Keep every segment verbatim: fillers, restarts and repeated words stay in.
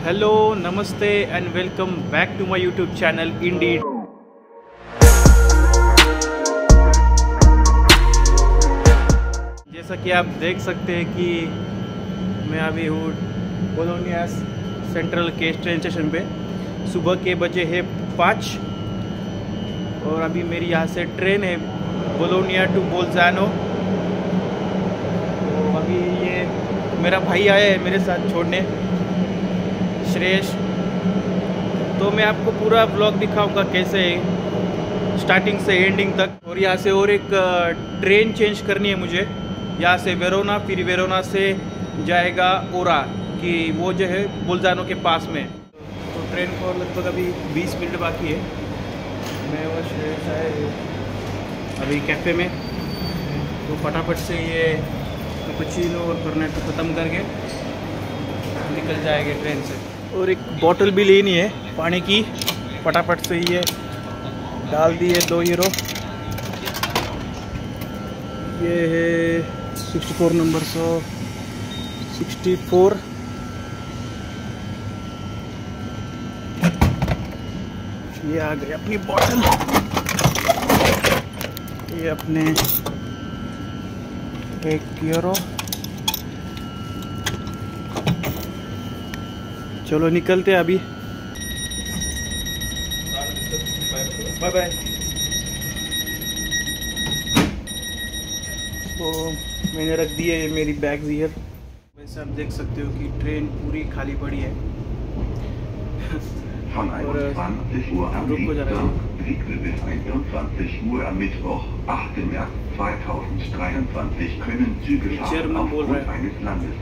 Hello, नमस्ते and welcome back to my YouTube channel indeed. जैसा कि आप देख सकते हैं कि मैं अभी हूँ बोलोनिया सेंट्रल के ट्रेन स्टेशन पे। सुबह के बजे है पाँच और अभी मेरी यहाँ से ट्रेन है बोलोनिया टू बोल्जानो। तो अभी ये मेरा भाई आया है मेरे साथ छोड़ने, श्रेयस। तो मैं आपको पूरा ब्लॉग दिखाऊंगा कैसे स्टार्टिंग से एंडिंग तक। और यहाँ से और एक ट्रेन चेंज करनी है मुझे, यहाँ से वेरोना, फिर वेरोना से जाएगा ओरा कि वो जो है बोल्जानो के पास में। तो ट्रेन को लगभग अभी बीस मिनट बाकी है। मैं और श्रेयस आए अभी कैफ़े में, तो फटाफट से ये कैपुचिनो और कर्नेटो ख़त्म करके निकल जाएंगे ट्रेन से। और एक बोतल भी लेनी है पानी की, फटाफट से ये डाल दिए दो यूरो। ये है सिक्सटी फोर नंबर, सौ सिक्सटी फोर। ये आ गई अपनी बोतल, ये अपने एक यूरो। चलो निकलते हैं अभी, बाय बाय। तो मैंने रख दिए ये मेरी बैग्स इधर। वैसे आप देख सकते हो कि ट्रेन पूरी खाली पड़ी है। और रुको जरा, जर्मन बोल रहा है।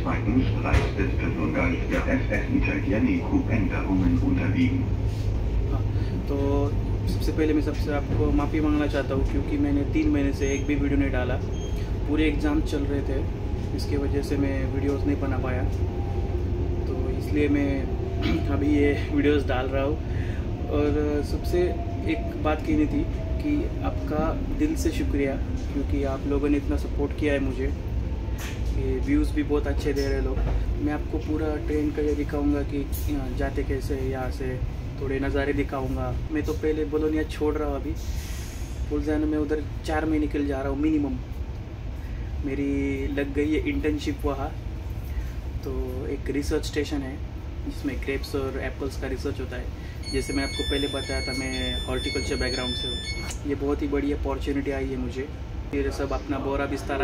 तो सबसे पहले मैं सबसे आपको माफ़ी मांगना चाहता हूँ, क्योंकि मैंने तीन महीने से एक भी वीडियो नहीं डाला। पूरे एग्ज़ाम चल रहे थे, इसके वजह से मैं वीडियोस नहीं बना पाया। तो इसलिए मैं अभी ये वीडियोस डाल रहा हूँ। और सबसे एक बात कहनी थी कि आपका दिल से शुक्रिया, क्योंकि आप लोगों ने इतना सपोर्ट किया है मुझे कि व्यूज़ भी बहुत अच्छे दे रहे लोग। मैं आपको पूरा ट्रेन का ये दिखाऊंगा कि जाते कैसे, यहाँ से थोड़े नज़ारे दिखाऊंगा। मैं तो पहले बोलोनिया छोड़ रहा हूँ, अभी बोल्जानो में उधर चार महीने के लिए जा रहा हूँ मिनिमम। मेरी लग गई है इंटर्नशिप वहाँ। तो एक रिसर्च स्टेशन है जिसमें ग्रेप्स और एप्पल्स का रिसर्च होता है। जैसे मैं आपको पहले बताया था, मैं हॉर्टिकल्चर बैकग्राउंड से हूँ। ये बहुत ही बड़ी अपॉर्चुनिटी आई है मुझे। फिर सब अपना बोरा बिस्तारा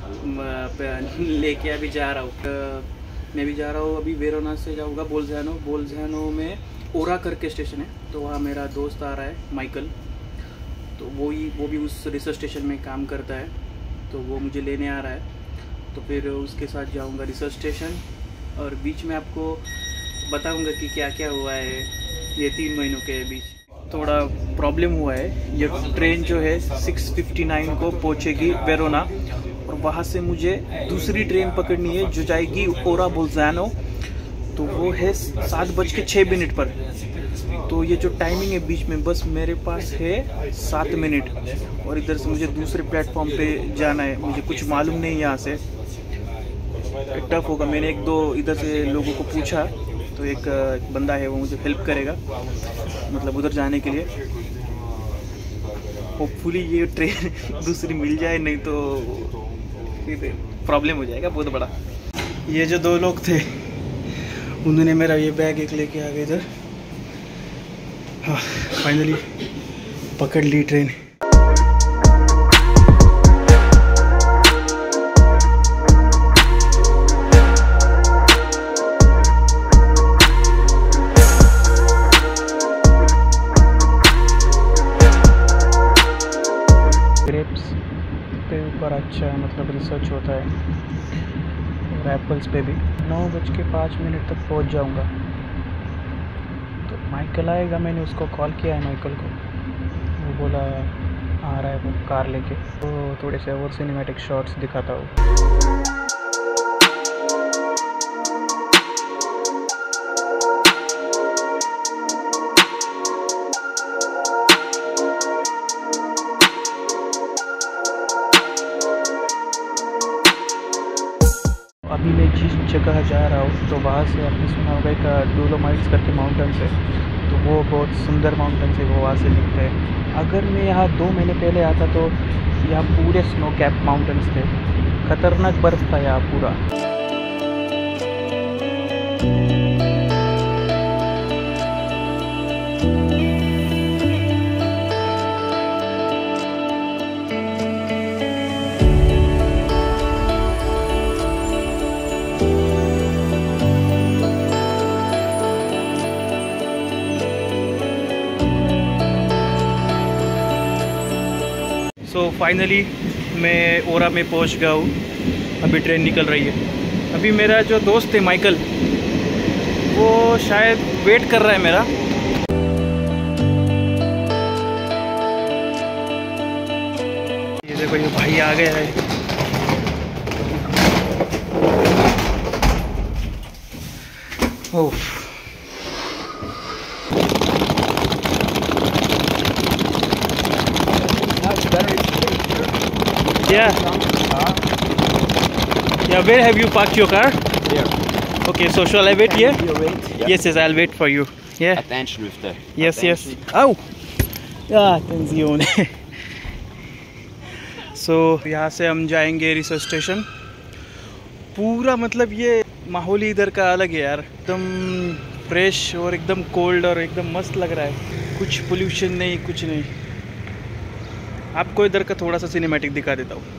लेके अभी जा रहा हूँ। मैं भी जा रहा हूँ अभी वेरोना से जाऊँगा बोल्जानो। बोल्जानो में ओरा करके स्टेशन है, तो वहाँ मेरा दोस्त आ रहा है माइकल। तो वो ही वो भी उस रिसर्च स्टेशन में काम करता है, तो वो मुझे लेने आ रहा है। तो फिर उसके साथ जाऊँगा रिसर्च स्टेशन, और बीच में आपको बताऊँगा कि क्या क्या हुआ है ये तीन महीनों के बीच। थोड़ा प्रॉब्लम हुआ है। ये ट्रेन जो है सिक्स फिफ्टी नाइन को पहुंचेगी वेरोना, और वहाँ से मुझे दूसरी ट्रेन पकड़नी है जो जाएगी ओरा बोल्जानो। तो वो है सात बज के छः मिनट पर। तो ये जो टाइमिंग है बीच में, बस मेरे पास है सात मिनट। और इधर से मुझे दूसरे प्लेटफॉर्म पे जाना है। मुझे कुछ मालूम नहीं यहाँ से, टफ होगा। मैंने एक दो इधर से लोगों को पूछा, तो एक बंदा है वो मुझे हेल्प करेगा, मतलब उधर जाने के लिए। होपफुली ये ट्रेन दूसरी मिल जाए, नहीं तो फिर प्रॉब्लम हो जाएगा बहुत बड़ा। ये जो दो लोग थे उन्होंने मेरा ये बैग एक लेके आ गए इधर। हाँ, फाइनली पकड़ ली ट्रेन। ग्रेप्स पे ऊपर अच्छा मतलब रिसर्च होता है, और एप्पल्स पे भी। नौ बज के पाँच मिनट तक पहुंच जाऊंगा। तो माइकल आएगा, मैंने उसको कॉल किया है माइकल को, वो बोला आ रहा है वो कार लेके। तो थोड़े से और सिनेमैटिक शॉट्स दिखाता हूँ। अभी मैं जिस जगह जा रहा हूँ, तो वहाँ से आपने सुना होगा एक डोलोमाइट्स करके माउंटेन्स है, तो वो बहुत सुंदर माउंटेन्स है, वो वहाँ से दिखते हैं। अगर मैं यहाँ दो महीने पहले आता तो यहाँ पूरे स्नो कैप माउंटेन्स थे, खतरनाक बर्फ़ था यहाँ पूरा। सो so, फाइनली मैं ओरा में पहुंच गया हूँ। अभी ट्रेन निकल रही है। अभी मेरा जो दोस्त है माइकल, वो शायद वेट कर रहा है मेरा। ये देखो, ये भाई आ गया है। ओह, Yeah. Yeah, where have you parked your car? Here. Okay, so shall I wait here? You wait. Yeah. Yes, yes, I'll wait for you. Yeah. Attention with the. Yes, attention. yes. Oh. Yeah, attention. So यहाँ से हम जाएंगे research station. पूरा मतलब ये माहौल ही इधर का अलग है यार, एकदम फ्रेश और एकदम कोल्ड और एकदम मस्त लग रहा है। कुछ पोल्यूशन नहीं, कुछ नहीं। आपको इधर का थोड़ा सा सिनेमैटिक दिखा देता हूँ।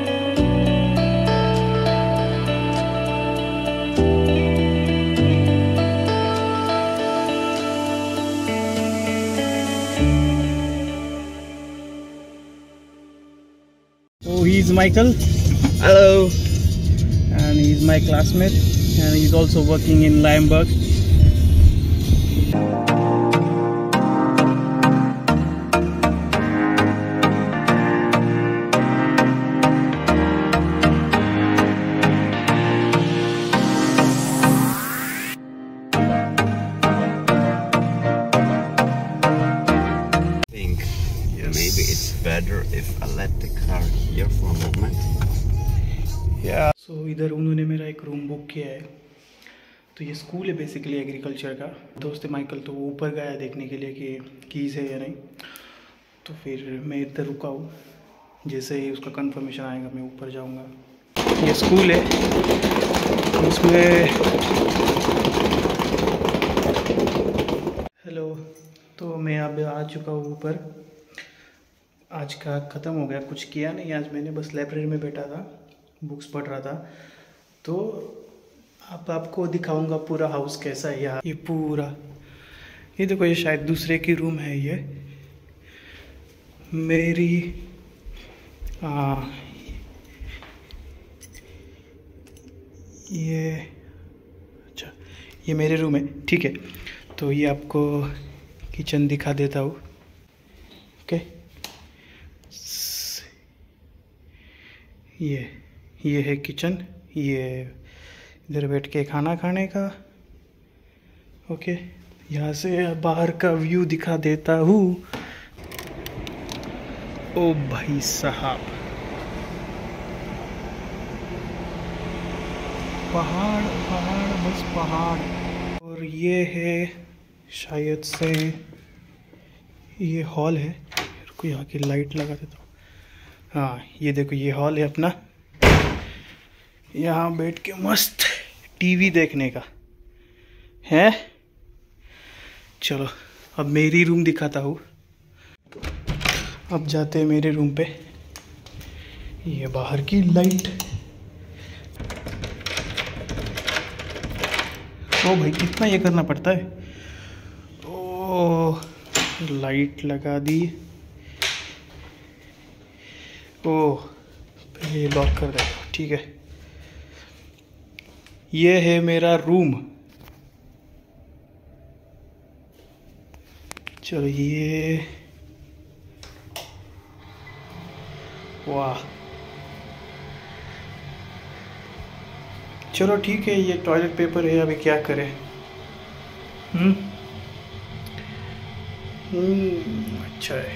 So he is Michael. Hello. And he is my classmate, and he is also working in Limburg. Maybe it's better if I let the car here for a moment. Yeah. So इधर उन्होंने मेरा एक room book किया है। तो ये school है basically agriculture का। दोस्त है माइकल, तो वो ऊपर गया देखने के लिए कि कीज़ है या नहीं। तो फिर मैं इधर रुका हूँ, जैसे ही उसका कंफर्मेशन आएगा मैं ऊपर जाऊँगा। ये स्कूल है, इसमें हेलो। तो मैं अब आ चुका हूँ ऊपर। आज का ख़त्म हो गया, कुछ किया नहीं आज मैंने, बस लाइब्रेरी में बैठा था, बुक्स पढ़ रहा था। तो अब आपको दिखाऊंगा पूरा हाउस कैसा है यहाँ। ये पूरा, ये देखो, ये शायद दूसरे की रूम है। ये मेरी आ, ये अच्छा, ये मेरे रूम है, ठीक है। तो ये आपको किचन दिखा देता हूँ। ओके, ये ये है किचन। ये इधर बैठ के खाना खाने का। ओके, यहाँ से बाहर का व्यू दिखा देता हूँ। ओ भाई साहब, पहाड़ पहाड़ बस पहाड़। और ये है शायद से ये हॉल है। रुको, यहाँ की लाइट लगा देता हूँ। हाँ, ये देखो, ये हॉल है अपना। यहाँ बैठ के मस्त टीवी देखने का है। चलो अब मेरी रूम दिखाता हूँ। अब जाते हैं मेरे रूम पे। ये बाहर की लाइट। ओ भाई, कितना ये करना पड़ता है। ओ, लाइट लगा दी। ओ, पहले लॉक कर देता हूँ, ठीक है। ये है मेरा रूम। चलो, ये वाह, चलो ठीक है। ये टॉयलेट पेपर है, अभी क्या करें। हम्म हम्म अच्छा है।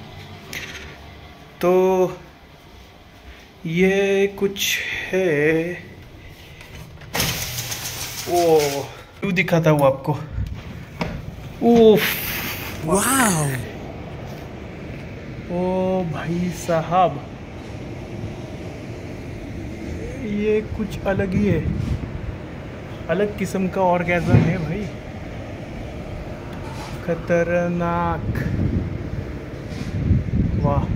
तो ये कुछ है। ओ क्यों दिखाता हूँ आपको। ओह वाह, ओ भाई साहब, ये कुछ अलग ही है, अलग किस्म का ऑर्गेज़म है भाई, खतरनाक। वाह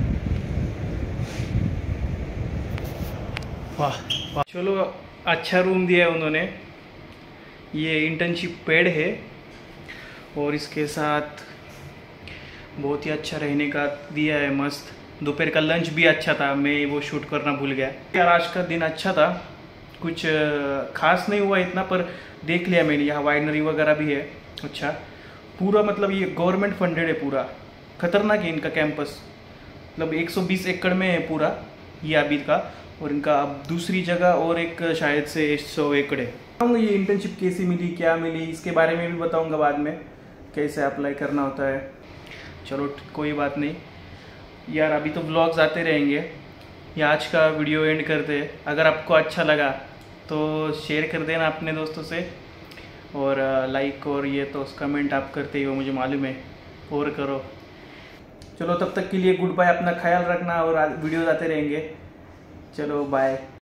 वाह वाह। चलो अच्छा रूम दिया है उन्होंने, ये इंटर्नशिप पेड है और इसके साथ बहुत ही अच्छा रहने का दिया है, मस्त। दोपहर का लंच भी अच्छा था, मैं वो शूट करना भूल गया यार। आज का दिन अच्छा था, कुछ खास नहीं हुआ इतना, पर देख लिया मैंने, यहाँ वाइनरी वगैरह भी है। अच्छा पूरा मतलब ये गवर्नमेंट फंडेड है पूरा, खतरनाक है इनका कैंपस, मतलब एक सौ बीस एकड़ में है पूरा ये आबिद का, और इनका अब दूसरी जगह और एक शायद से सौ एकड़ है। बताऊँगा ये इंटर्नशिप कैसी मिली, क्या मिली, इसके बारे में भी बताऊँगा बाद में, कैसे अप्लाई करना होता है। चलो कोई बात नहीं यार, अभी तो व्लॉग्स आते रहेंगे। ये आज का वीडियो एंड करते हैं। अगर आपको अच्छा लगा तो शेयर कर देना अपने दोस्तों से, और लाइक और ये तो कमेंट आप करते ही हो, मुझे मालूम है, और करो। चलो तब तक के लिए गुड बाय, अपना ख्याल रखना, और वीडियोज़ आते रहेंगे। चलो बाय।